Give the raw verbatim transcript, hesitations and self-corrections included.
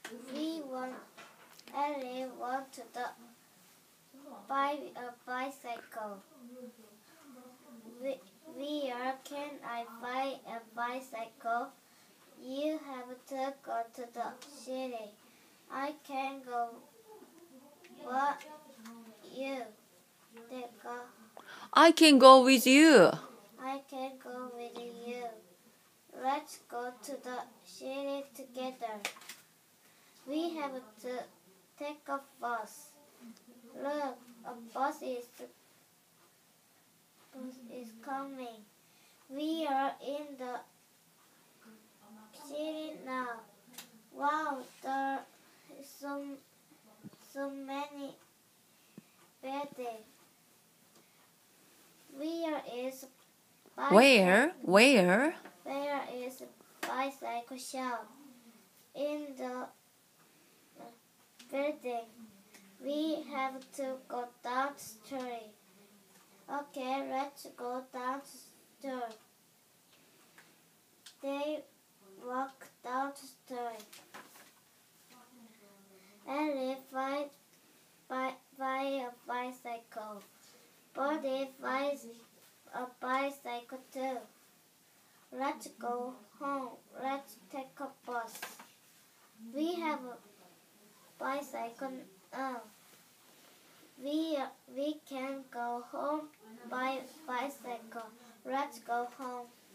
We want Ellie want to buy a bicycle. Where can I buy a bicycle? You have to go to the city. I can go. What you? They go. I can go with you. I can go with you. Let's go to the city together. We have to take a bus. Look, a bus is bus is coming. We are in the city now. Wow, there is so so many buildings. Where is bicycle? Where? Where? Where is bicycle shop? In the building. We have to go down the street. Okay, let's go down the street. They walk down the street. Ellie buy, buy, buy a bicycle. Buddy buys a bicycle too. Let's go home. Let's take a bus. We have a bicycle now. We, we can go home by bicycle. Let's go home.